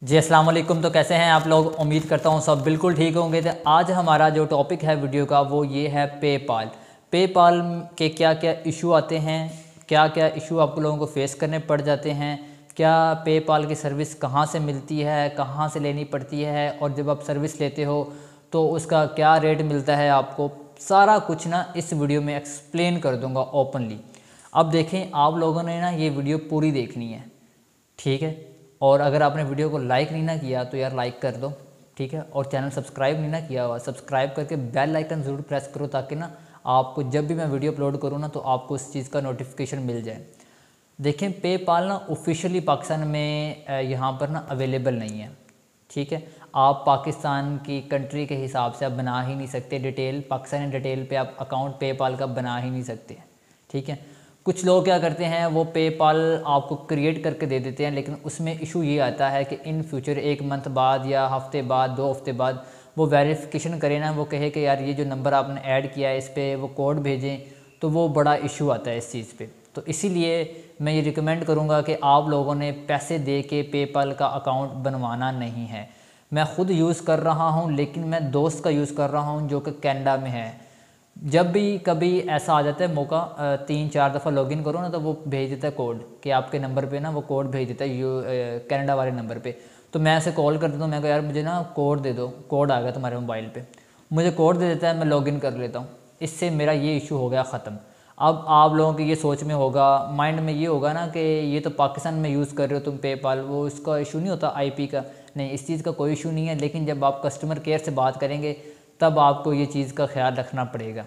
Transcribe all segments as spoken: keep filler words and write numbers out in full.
जी अस्सलाम वालेकुम। तो कैसे हैं आप लोग? उम्मीद करता हूँ सब बिल्कुल ठीक होंगे। तो आज हमारा जो टॉपिक है वीडियो का वो ये है पेपाल। पेपाल के क्या क्या इशू आते हैं, क्या क्या इशू आप लोगों को फेस करने पड़ जाते हैं, क्या पेपाल की सर्विस कहाँ से मिलती है, कहाँ से लेनी पड़ती है, और जब आप सर्विस लेते हो तो उसका क्या रेट मिलता है आपको, सारा कुछ ना इस वीडियो में एक्सप्लेन कर दूँगा ओपनली। अब देखें, आप लोगों ने ना ये वीडियो पूरी देखनी है, ठीक है। और अगर आपने वीडियो को लाइक नहीं ना किया तो यार लाइक कर दो, ठीक है। और चैनल सब्सक्राइब नहीं ना किया हुआ, सब्सक्राइब करके बेल आइकन ज़रूर प्रेस करो, ताकि ना आपको जब भी मैं वीडियो अपलोड करूँ ना तो आपको उस चीज़ का नोटिफिकेशन मिल जाए। देखें, पेपाल ना ऑफिशियली पाकिस्तान में यहाँ पर ना अवेलेबल नहीं है, ठीक है। आप पाकिस्तान की कंट्री के हिसाब से आप बना ही नहीं सकते डिटेल, पाकिस्तानी डिटेल पे आप अकाउंट पेपाल का बना ही नहीं सकते, ठीक है। कुछ लोग क्या करते हैं, वो पेपाल आपको क्रिएट करके दे देते हैं, लेकिन उसमें इशू ये आता है कि इन फ्यूचर एक मंथ बाद या हफ्ते बाद, दो हफ्ते बाद वो वेरिफिकेशन करें ना, वो कहे कि यार ये जो नंबर आपने ऐड किया है इस पर वो कोड भेजें, तो वो बड़ा इशू आता है इस चीज़ पे। तो इसीलिए मैं ये रिकमेंड करूँगा कि आप लोगों ने पैसे दे के पेपाल का अकाउंट बनवाना नहीं है। मैं ख़ुद यूज़ कर रहा हूँ, लेकिन मैं दोस्त का यूज़ कर रहा हूँ जो कि कनाडा में है। जब भी कभी ऐसा आ जाता है मौका, तीन चार दफ़ा लॉगिन करो ना तो वो भेज देता है कोड कि आपके नंबर पे ना वो कोड भेज देता है, यू कनाडा वाले नंबर पे। तो मैं ऐसे कॉल कर देता हूँ, मैं कहा यार मुझे ना कोड दे दो, कोड आ गया तुम्हारे मोबाइल पे, मुझे कोड दे देता है, मैं लॉगिन कर लेता हूँ। इससे मेरा ये इशू हो गया ख़त्म। अब आप लोगों की ये सोच में होगा, माइंड में ये होगा ना कि ये तो पाकिस्तान में यूज़ कर रहे हो तुम पेपाल, वो इसका इशू नहीं होता आईपी का। नहीं, इस चीज़ का कोई इशू नहीं है, लेकिन जब आप कस्टमर केयर से बात करेंगे तब आपको ये चीज़ का ख्याल रखना पड़ेगा।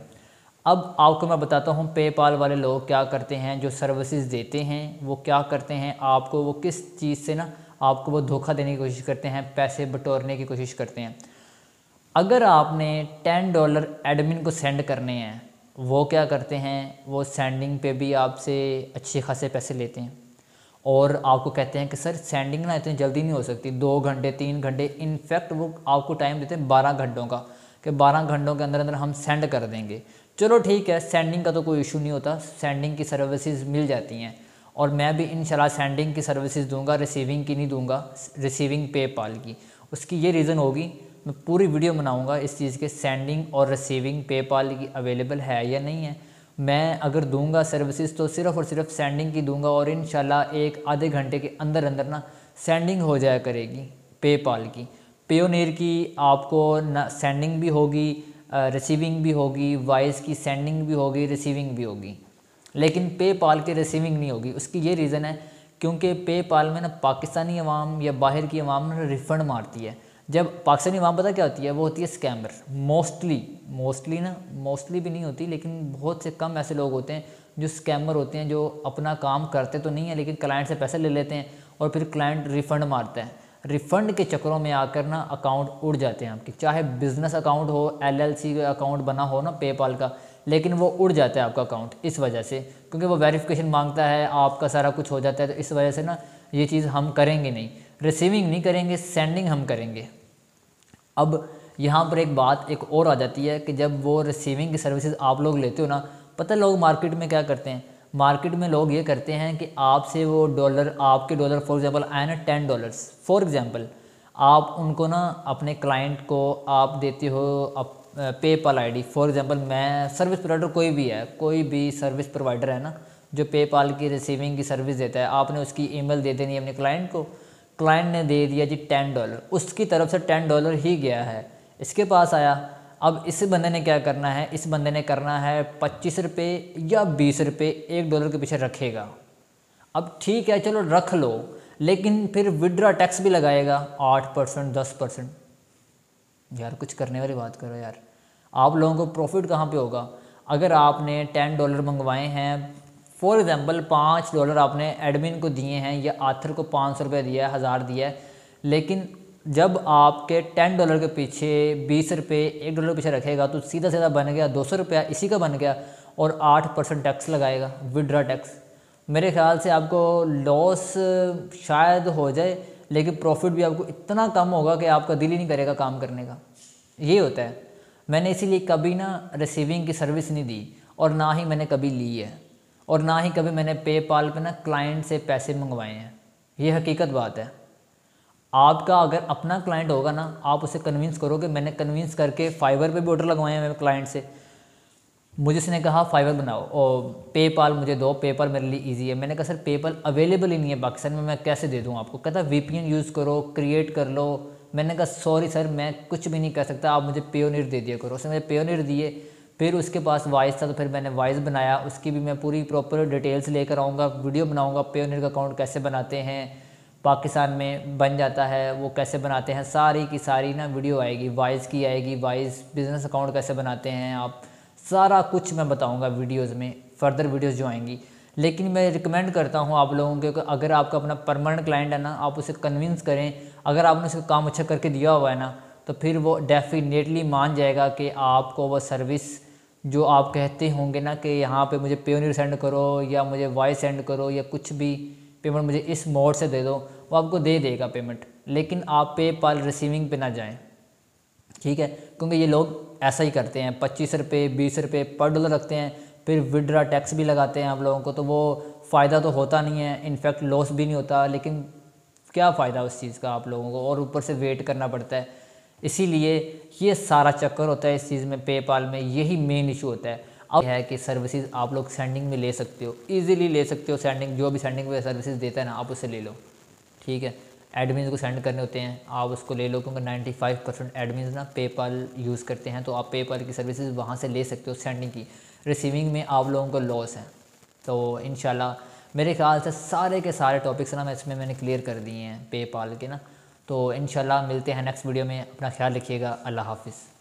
अब आपको मैं बताता हूँ पेपाल वाले लोग क्या करते हैं, जो सर्विसेज देते हैं वो क्या करते हैं, आपको वो किस चीज़ से ना आपको वो धोखा देने की कोशिश करते हैं, पैसे बटोरने की कोशिश करते हैं। अगर आपने टेन डॉलर एडमिन को सेंड करने हैं, वो क्या करते हैं, वो सेंडिंग पे भी आपसे अच्छे खासे पैसे लेते हैं, और आपको कहते हैं कि सर सेंडिंग ना इतनी जल्दी नहीं हो सकती, दो घंटे तीन घंटे, इनफैक्ट वो आपको टाइम देते हैं बारह घंटों का, कि बारह घंटों के अंदर अंदर हम सेंड कर देंगे। चलो ठीक है, सेंडिंग का तो कोई इशू नहीं होता, सेंडिंग की सर्विसेज मिल जाती हैं, और मैं भी इंशाल्लाह सेंडिंग की सर्विसेज दूंगा, रिसीविंग की नहीं दूंगा, रिसीविंग पेपाल की। उसकी ये रीज़न होगी, मैं पूरी वीडियो बनाऊंगा इस चीज़ के, सेंडिंग और रिसीविंग पेपाल की अवेलेबल है या नहीं है। मैं अगर दूंगा सर्विसेज तो सिर्फ़ और सिर्फ सेंडिंग की दूंगा, और इंशाल्लाह एक आधे घंटे के अंदर अंदर ना सेंडिंग हो जाया करेगी पेपाल की। पेयोनियर की आपको ना सेंडिंग भी होगी, रिसीविंग भी होगी, वाइस की सेंडिंग भी होगी, रिसीविंग भी होगी, लेकिन पेपाल की रिसीविंग नहीं होगी। उसकी ये रीज़न है क्योंकि पेपाल में ना पाकिस्तानी अवाम या बाहर की अवाम ना रिफ़ंड मारती है। जब पाकिस्तानी अवाम पता क्या होती है, वो होती है स्कैमर। मोस्टली मोस्टली ना मोस्टली भी नहीं होती, लेकिन बहुत से कम ऐसे लोग होते हैं जो स्कैमर होते हैं, जो अपना काम करते तो नहीं है लेकिन क्लाइंट से पैसे ले लेते हैं और फिर क्लाइंट रिफ़ंड मारता है। रिफ़ंड के चक्करों में आकर ना अकाउंट उड़ जाते हैं आपके, चाहे बिज़नेस अकाउंट हो, एलएलसी का अकाउंट बना हो ना पेपाल का, लेकिन वो उड़ जाता है आपका अकाउंट इस वजह से, क्योंकि वो वेरिफिकेशन मांगता है, आपका सारा कुछ हो जाता है। तो इस वजह से ना ये चीज़ हम करेंगे नहीं, रिसीविंग नहीं करेंगे, सेंडिंग हम करेंगे। अब यहाँ पर एक बात एक और आ जाती है कि जब वो रिसीविंग की सर्विसेज आप लोग लेते हो ना, पता है लोग मार्केट में क्या करते हैं, मार्केट में लोग ये करते हैं कि आपसे वो डॉलर, आपके डॉलर फॉर एग्जांपल आए ना टेन डॉलर्स फॉर एग्जांपल, आप उनको ना अपने क्लाइंट को आप देते हो पेपाल आईडी। फॉर एग्जांपल मैं सर्विस प्रोवाइडर, कोई भी है, कोई भी सर्विस प्रोवाइडर है ना जो पेपाल की रिसीविंग की सर्विस देता है, आपने उसकी ईमेल दे देनी है अपने क्लाइंट को, क्लाइंट ने दे दिया जी टेन डॉलर, उसकी तरफ से टेन डॉलर ही गया है, इसके पास आया। अब इस बंदे ने क्या करना है, इस बंदे ने करना है पच्चीस रुपये या बीस रुपये एक डॉलर के पीछे रखेगा। अब ठीक है चलो रख लो, लेकिन फिर विड्रा टैक्स भी लगाएगा आठ परसेंट दस परसेंट। यार कुछ करने वाली बात करो यार, आप लोगों को प्रॉफिट कहाँ पे होगा? अगर आपने टेन डॉलर मंगवाए हैं, फॉर एग्जांपल पाँच डॉलर आपने एडमिन को दिए हैं या आथर को पाँच सौ रुपये दिया है, हज़ार दिया है, लेकिन जब आपके टेन डॉलर के पीछे बीस रुपये एक डॉलर के पीछे रखेगा तो सीधा सीधा बन गया दो सौ रुपया, इसी का बन गया, और आठ परसेंट टैक्स लगाएगा, विड्रा टैक्स। मेरे ख्याल से आपको लॉस शायद हो जाए, लेकिन प्रॉफिट भी आपको इतना कम होगा कि आपका दिल ही नहीं करेगा काम करने का। ये होता है। मैंने इसीलिए कभी ना रिसीविंग की सर्विस नहीं दी, और ना ही मैंने कभी ली है, और ना ही कभी मैंने पेपाल पे ना क्लाइंट से पैसे मंगवाए हैं। ये हकीकत बात है। आपका अगर अपना क्लाइंट होगा ना, आप उसे कन्विंस करोगे। मैंने कन्विंस करके फाइवर पे भी ऑर्डर लगवाए हैं मेरे क्लाइंट से। मुझे उसने कहा फाइवर बनाओ और पेपाल मुझे दो, पेपाल मेरे लिए इजी है। मैंने कहा सर पेपाल अवेलेबल ही नहीं है पाकिस्तान में, मैं कैसे दे दूँ आपको। कहता वीपीएन यूज़ करो, क्रिएट कर लो। मैंने कहा सॉरी सर मैं कुछ भी नहीं कर सकता, आप मुझे पेयोनियर दे दिया करो। उसने मुझे पेयोनियर दिए, फिर उसके पास वॉइस था तो फिर मैंने वॉइस बनाया। उसकी भी मैं पूरी प्रॉपर डिटेल्स लेकर आऊँगा, वीडियो बनाऊँगा पेयोनियर का अकाउंट कैसे बनाते हैं, पाकिस्तान में बन जाता है वो कैसे बनाते हैं, सारी की सारी ना वीडियो आएगी। वॉइस की आएगी, वॉइस बिज़नेस अकाउंट कैसे बनाते हैं आप, सारा कुछ मैं बताऊंगा वीडियोस में, फर्दर वीडियोस जो आएंगी। लेकिन मैं रिकमेंड करता हूं आप लोगों को कि अगर आपका अपना परमानेंट क्लाइंट है ना, आप उसे कन्विंस करें। अगर आपने उसका काम अच्छा करके दिया हुआ है ना, तो फिर वो डेफिनेटली मान जाएगा कि आपको वो सर्विस जो आप कहते होंगे ना कि यहाँ पे मुझे पेयोनियर सेंड करो या मुझे वॉइस सेंड करो या कुछ भी पेमेंट मुझे इस मोड से दे दो, वो आपको दे देगा पेमेंट। लेकिन आप पेपाल रिसीविंग पे ना जाएं, ठीक है, क्योंकि ये लोग ऐसा ही करते हैं। पच्चीस रुपये बीस रुपये पर डॉलर रखते हैं, फिर विड्रा टैक्स भी लगाते हैं आप लोगों को, तो वो फ़ायदा तो होता नहीं है, इनफैक्ट लॉस भी नहीं होता। लेकिन क्या फ़ायदा उस चीज़ का आप लोगों को, और ऊपर से वेट करना पड़ता है। इसीलिए ये सारा चक्कर होता है इस चीज़ में, पेपाल में यही मेन इशू होता है। अब है कि सर्विसेज आप लोग सेंडिंग में ले सकते हो, ईजिली ले सकते हो। सेंडिंग जो भी सेंडिंग में सर्विसेज देता है ना, आप उससे ले लो, ठीक है। एडमिन को सेंड करने होते हैं, आप उसको ले लो, क्योंकि पचानवे परसेंट एडमिन ना पेपाल यूज़ करते हैं, तो आप पेपाल की सर्विसेज वहाँ से ले सकते हो सेंडिंग की। रिसीविंग में आप लोगों को लॉस है। तो इंशाल्लाह मेरे ख्याल से सारे के सारे टॉपिक्स ना मैं इसमें मैंने क्लियर कर दिए हैं पेपाल के ना। तो इंशाल्लाह मिलते हैं नेक्स्ट वीडियो में, अपना ख्याल रखिएगा, अल्लाह हाफिज़।